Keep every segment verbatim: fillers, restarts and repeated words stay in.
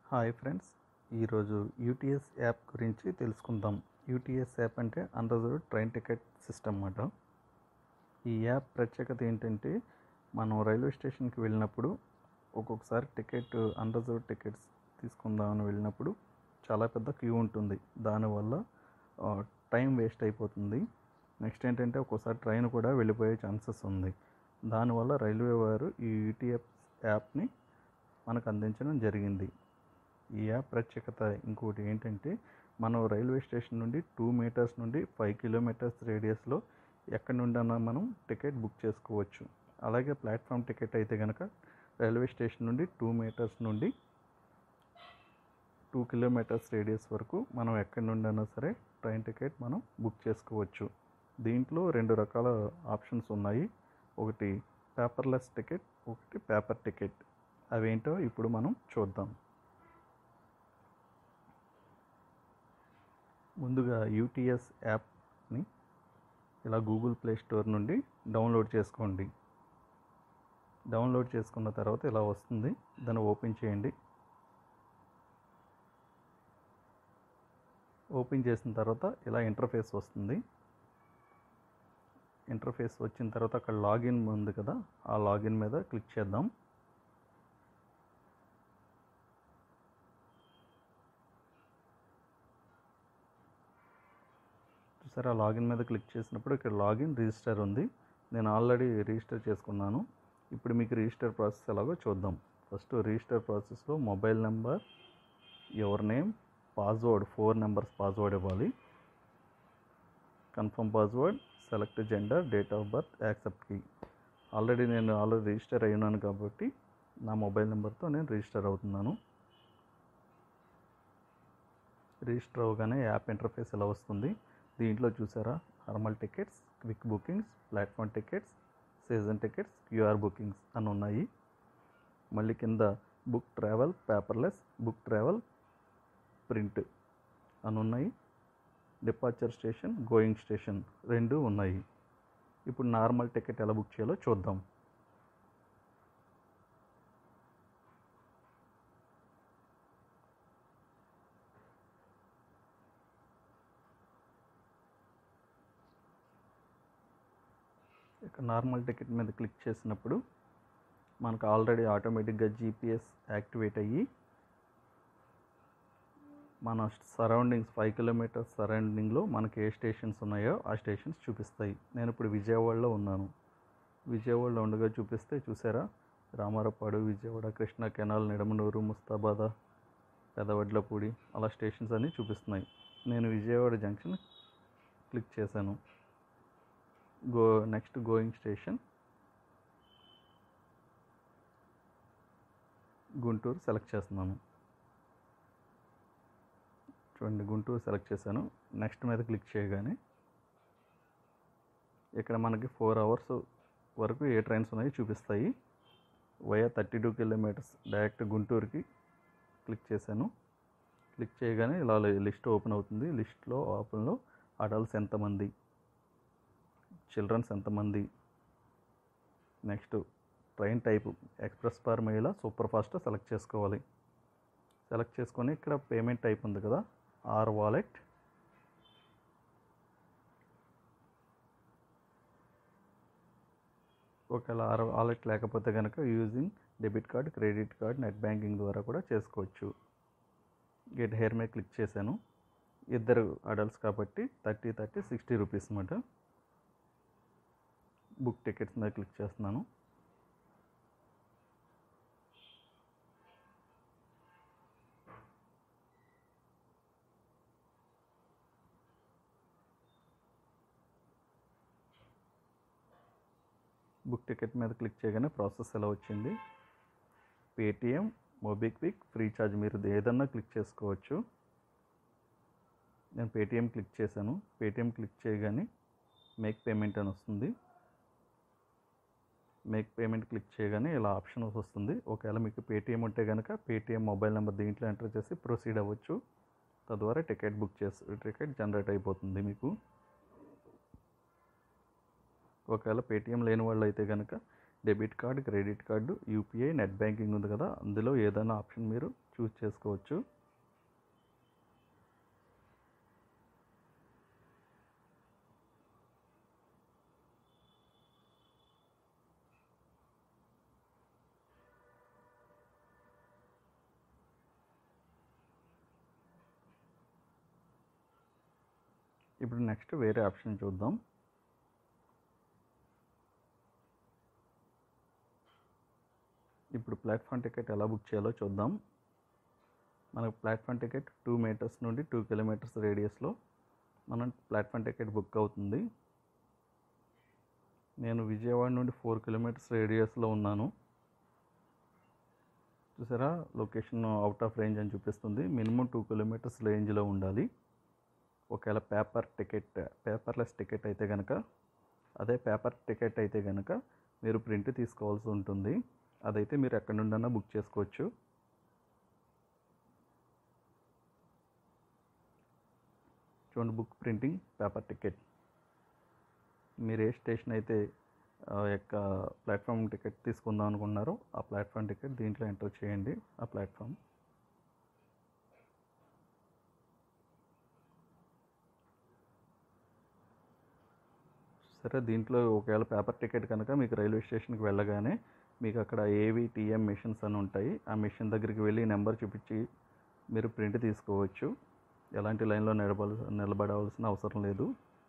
Hi friends, ఈరోజు UTS app గురించి తెలుసుకుందాం. యూటీఎస్ యాప్ అంటే అన్రిజర్వ్డ్ ట్రైన్ టికెట్ సిస్టమ్ అన్నమాట. ఈ యాప్ ప్రత్యేకత ఏంటంటే, మనం రైల్వే స్టేషన్కి వెళ్ళినప్పుడు ఒక్కొక్కసారి టికెట్ అన్రిజర్వ్డ్ టికెట్స్ తీసుకుందామని వెళ్ళినప్పుడు చాలా పెద్ద క్యూ ఉంటుంది. దానివల్ల టైం వేస్ట్ అయిపోతుంది. నెక్స్ట్ ఏంటంటే, ఒక్కోసారి ట్రైన్ కూడా వెళ్ళిపోయే ఛాన్సెస్ ఉంది. దానివల్ల రైల్వే వారు ఈ యూటీఎస్ యాప్ని మనకు అందించడం జరిగింది. ఈ యాప్ ప్రత్యేకత ఇంకోటి ఏంటంటే, మనం రైల్వే స్టేషన్ నుండి టూ మీటర్స్ నుండి ఫైవ్ కిలోమీటర్స్ రేడియస్లో ఎక్కడి నుండైనా మనం టికెట్ బుక్ చేసుకోవచ్చు. అలాగే ప్లాట్ఫామ్ టికెట్ అయితే కనుక రైల్వే స్టేషన్ నుండి టూ మీటర్స్ నుండి టూ కిలోమీటర్స్ రేడియస్ వరకు మనం ఎక్కడి నుండైనా సరే ట్రైన్ టికెట్ మనం బుక్ చేసుకోవచ్చు. దీంట్లో రెండు రకాల ఆప్షన్స్ ఉన్నాయి. ఒకటి పేపర్లెస్ టికెట్, ఒకటి పేపర్ టికెట్. అవేంటో ఇప్పుడు మనం చూద్దాం. ముందుగా యూటీఎస్ యాప్ని ఇలా గూగుల్ ప్లే స్టోర్ నుండి డౌన్లోడ్ చేసుకోండి. డౌన్లోడ్ చేసుకున్న తర్వాత ఇలా వస్తుంది. దాన్ని ఓపెన్ చేయండి. ఓపెన్ చేసిన తర్వాత ఇలా ఇంటర్ఫేస్ వస్తుంది. ఇంటర్ఫేస్ వచ్చిన తర్వాత అక్కడ లాగిన్ ఉంది కదా, ఆ లాగిన్ మీద క్లిక్ చేద్దాం. సరే, ఆ లాగిన్ మీద క్లిక్ చేసినప్పుడు ఇక్కడ లాగిన్ రిజిస్టర్ ఉంది. నేను ఆల్రెడీ రిజిస్టర్ చేసుకున్నాను. ఇప్పుడు మీకు రిజిస్టర్ ప్రాసెస్ ఎలాగో చూద్దాం. ఫస్ట్ రిజిస్టర్ ప్రాసెస్లో mobile number, your name, password four numbers password ఇవ్వాలి. Confirm password, select gender, date of birth, accept key. Already నేను ఆల్రెడీ రిజిస్టర్ అయి ఉన్నాను కాబట్టి నా మొబైల్ నెంబర్తో నేను రిజిస్టర్ అవుతున్నాను. రిజిస్టర్ అవ్వగానే యాప్ ఇంటర్ఫేస్ ఎలా వస్తుంది. దీంట్లో చూసారా, normal tickets, quick bookings, platform tickets, season tickets, QR bookings అని ఉన్నాయి. మళ్ళీ కింద book travel, paperless, book travel, print అని ఉన్నాయి. డిపార్చర్ స్టేషన్, గోయింగ్ స్టేషన్ రెండు ఉన్నాయి. ఇప్పుడు నార్మల్ టికెట్ ఎలా బుక్ చేయాలో చూద్దాం. ఇక నార్మల్ టికెట్ మీద క్లిక్ చేసినప్పుడు మనకు ఆల్రెడీ ఆటోమేటిక్గా జీపీఎస్ యాక్టివేట్ అయ్యి మన సరౌండింగ్స్ ఫైవ్ కిలోమీటర్స్ సరౌండింగ్లో మనకి ఏ స్టేషన్స్ ఉన్నాయో ఆ స్టేషన్స్ చూపిస్తాయి. నేను ఇప్పుడు విజయవాడలో ఉన్నాను. విజయవాడలో ఉండగా చూపిస్తే చూసారా, రామారపాడు, విజయవాడ, కృష్ణా కెనాల్, నిడమనూరు, ముస్తాబాద, పెదవడ్లపూడి అలా స్టేషన్స్ అన్నీ చూపిస్తున్నాయి. నేను విజయవాడ జంక్షన్ క్లిక్ చేశాను. Go next going station Guntur select చేస్తున్నాను. చూడండి, గుంటూరు సెలెక్ట్ చేశాను. నెక్స్ట్ మీద క్లిక్ చేయగానే ఇక్కడ మనకి ఫోర్ అవర్స్ వరకు ఏ ట్రైన్స్ ఉన్నాయో చూపిస్తాయి. Via thirty two kilometres direct గుంటూరుకి క్లిక్ చేశాను. క్లిక్ చేయగానే ఇలా లిస్ట్ ఓపెన్ అవుతుంది. లిస్ట్లో ఓపెన్లో అడల్ట్స్ ఎంతమంది, చిల్డ్రన్స్ ఎంతమంది, నెక్స్ట్ ట్రైన్ టైపు ఎక్స్ప్రెస్ పర్ మహిళ, సూపర్ ఫాస్ట్ సెలెక్ట్ చేసుకోవాలి. సెలెక్ట్ చేసుకొని ఇక్కడ పేమెంట్ టైప్ ఉంది కదా, ఆర్ వాలెట్, ఒకవేళ ఆర్ వాలెట్ లేకపోతే కనుక using debit card, credit card, net banking ద్వారా కూడా చేసుకోవచ్చు. గెట్ హెయిర్ మీద క్లిక్ చేశాను. ఇద్దరు అడల్ట్స్ కాబట్టి థర్టీ థర్టీ సిక్స్టీ రూపీస్ అన్నమాట. బుక్ టికెట్స్ మీద క్లిక్ చేస్తున్నాను. బుక్ టికెట్ మీద క్లిక్ చేయగానే ప్రాసెస్ ఎలా వచ్చింది. పేటిఎం, మోబిక్విక్, ఫ్రీచార్జ్ మీరు ఏదన్నా క్లిక్ చేసుకోవచ్చు. నేను పేటిఎం క్లిక్ చేశాను. పేటిఎం క్లిక్ చేయగానే మేక్ పేమెంట్ అని వస్తుంది. మేక్ పేమెంట్ క్లిక్ చేయగానే ఇలా ఆప్షన్ వస్తుంది. ఒకవేళ మీకు పేటిఎం ఉంటే కనుక పేటిఎం మొబైల్ నెంబర్ దీంట్లో ఎంటర్ చేసి ప్రొసీడ్ అవ్వచ్చు. తద్వారా టికెట్ బుక్ చేసి టికెట్ జనరేట్ అయిపోతుంది మీకు. ఒకవేళ పేటిఎం లేని వాళ్ళు అయితే కనుక debit card, credit card, UPI, net banking ఉంది కదా, అందులో ఏదైనా ఆప్షన్ మీరు చూస్ చేసుకోవచ్చు. ఇప్పుడు నెక్స్ట్ వేరే ఆప్షన్ చూద్దాం. ఇప్పుడు ప్లాట్ఫామ్ టికెట్ ఎలా బుక్ చేయాలో చూద్దాం. మనకు ప్లాట్ఫామ్ టికెట్ టూ మీటర్స్ నుండి టూ కిలోమీటర్స్ రేడియస్లో మనం ప్లాట్ఫామ్ టికెట్ బుక్ అవుతుంది. నేను విజయవాడ నుండి ఫోర్ కిలోమీటర్స్ రేడియస్లో ఉన్నాను. చూసారా, లొకేషన్ అవుట్ ఆఫ్ రేంజ్ అని చూపిస్తుంది. మినిమం టూ కిలోమీటర్స్ రేంజ్లో ఉండాలి. ఒకవేళ పేపర్ టికెట్ పేపర్లెస్ టికెట్ అయితే కనుక, అదే పేపర్ టికెట్ అయితే కనుక మీరు ప్రింట్ తీసుకోవాల్సి ఉంటుంది. అదైతే మీరు ఎక్కడి నుండైనా బుక్ చేసుకోవచ్చు. చూడండి, బుక్ ప్రింటింగ్ పేపర్ టికెట్. మీరు ఏ స్టేషన్ అయితే యొక్క ప్లాట్ఫామ్ టికెట్ తీసుకుందాం అనుకున్నారో ఆ ప్లాట్ఫామ్ టికెట్ దీంట్లో ఎంటర్ చేయండి. ఆ ప్లాట్ఫామ్ సరే, దీంట్లో ఒకవేళ పేపర్ టికెట్ కనుక మీకు రైల్వే స్టేషన్కి వెళ్ళగానే మీకు అక్కడ ఏవి టీఎం మిషన్స్ అని ఉంటాయి. ఆ మిషన్ దగ్గరికి వెళ్ళి నెంబర్ చూపించి మీరు ప్రింట్ తీసుకోవచ్చు. ఎలాంటి లైన్లో నిలబడ నిలబడవలసిన అవసరం లేదు.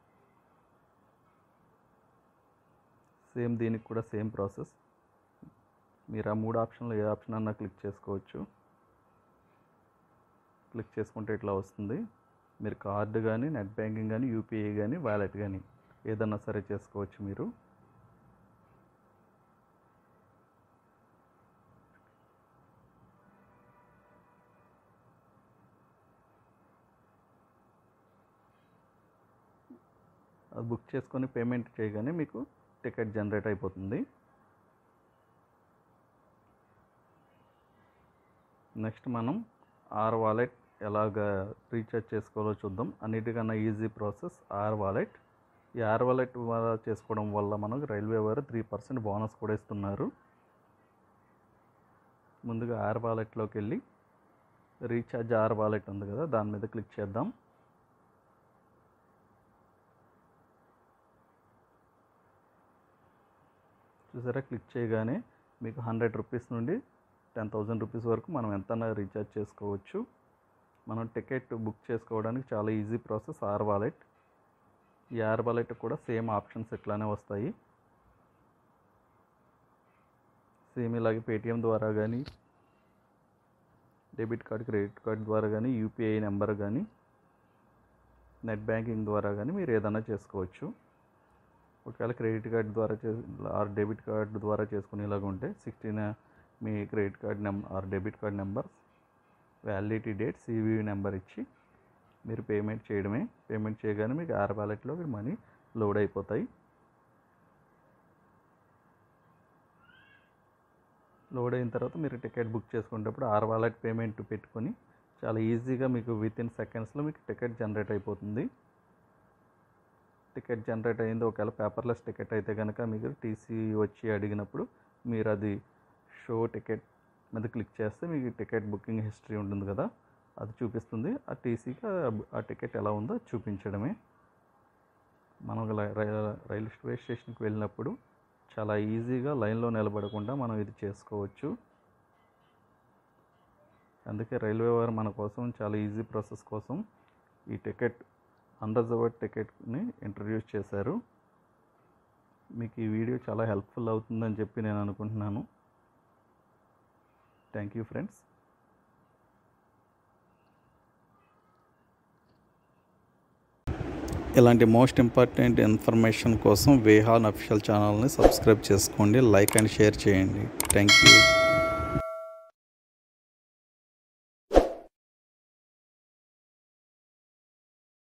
సేమ్ దీనికి కూడా సేమ్ ప్రాసెస్. మీరు ఆ మూడు ఆప్షన్లో ఏ ఆప్షన్ అన్నా క్లిక్ చేసుకోవచ్చు. క్లిక్ చేసుకుంటే ఇట్లా వస్తుంది. మీరు కార్డు కానీ, నెట్ బ్యాంకింగ్ కానీ, యూపీఐ కానీ, వాలెట్ కానీ ఏదన్నా సరే చేసుకోవచ్చు. మీరు అది బుక్ చేసుకొని పేమెంట్ చేయగానే మీకు టికెట్ జనరేట్ అయిపోతుంది. నెక్స్ట్ మనం ఆర్ వాలెట్ ఎలాగ రీఛార్జ్ చేసుకోవాలో చూద్దాం. అన్నిటికన్నా ఈజీ ప్రాసెస్ ఆర్ వాలెట్. ఈ ఆర్ వాలెట్ చేసుకోవడం వల్ల మనకు రైల్వే వారు త్రీ పర్సెంట్ బోనస్ కూడా ఇస్తున్నారు. ముందుగా ఆర్ వాలెట్లోకి వెళ్ళి రీఛార్జ్ ఆర్ వాలెట్ ఉంది కదా, దాని మీద క్లిక్ చేద్దాం. చూసారా, క్లిక్ చేయగానే మీకు హండ్రెడ్ రూపీస్ నుండి టెన్ థౌజండ్ రూపీస్ వరకు మనం ఎంతైనా రీఛార్జ్ చేసుకోవచ్చు. మనం టికెట్ బుక్ చేసుకోవడానికి చాలా ఈజీ ప్రాసెస్ ఆర్ వాలెట్. ఈ ఆర్ వాలెట్ కూడా సేమ్ ఆప్షన్స్ ఇట్లానే వస్తాయి. సేమ్ ఇలాగే పేటిఎం ద్వారా కానీ, డెబిట్ కార్డ్, క్రెడిట్ కార్డ్ ద్వారా కానీ, యూపీఐ నెంబర్ కానీ, నెట్ బ్యాంకింగ్ ద్వారా కానీ మీరు ఏదైనా చేసుకోవచ్చు. ఒకవేళ క్రెడిట్ కార్డ్ ద్వారా చే ఆర్ డెబిట్ కార్డ్ ద్వారా చేసుకునేలాగా ఉంటే సిక్స్టీన్ మీ credit card number or debit card number, validity date, CVV number ఇచ్చి మీరు పేమెంట్ చేయడమే. పేమెంట్ చేయగానే మీకు ఆర్ వాలెట్లో మనీ లోడ్ అయిపోతాయి. లోడ్ అయిన తర్వాత మీరు టికెట్ బుక్ చేసుకునేటప్పుడు ఆర్ వాలెట్ పేమెంట్ పెట్టుకొని చాలా ఈజీగా మీకు విత్ ఇన్ సెకండ్స్లో మీకు టికెట్ జనరేట్ అయిపోతుంది. టికెట్ జనరేట్ అయింది. ఒకవేళ పేపర్లెస్ టికెట్ అయితే కనుక మీకు టీసీ వచ్చి అడిగినప్పుడు మీరు అది షో టికెట్ మీద క్లిక్ చేస్తే మీకు టికెట్ బుకింగ్ హిస్టరీ ఉంటుంది కదా, అది చూపిస్తుంది. ఆ టీసీకి ఆ టికెట్ ఎలా ఉందో చూపించడమే. మనం రైల్వే స్టేషన్కి వెళ్ళినప్పుడు చాలా ఈజీగా లైన్లో నిలబడకుండా మనం ఇది చేసుకోవచ్చు. అందుకే రైల్వే వారు మన కోసం చాలా ఈజీ ప్రాసెస్ కోసం ఈ టికెట్ అన్రిజర్వ్డ్ టికెట్ని ఇంట్రడ్యూస్ చేశారు. మీకు ఈ వీడియో చాలా హెల్ప్ఫుల్ అవుతుందని చెప్పి నేను అనుకుంటున్నాను. Thank you friends. ఇలాంటి మోస్ట్ ఇంపార్టెంట్ ఇన్ఫర్మేషన్ కోసం వేహాన్ అఫీషియల్ ఛానల్ని సబ్స్క్రైబ్ చేసుకోండి, లైక్ అండ్ షేర్ చేయండి. Thank you.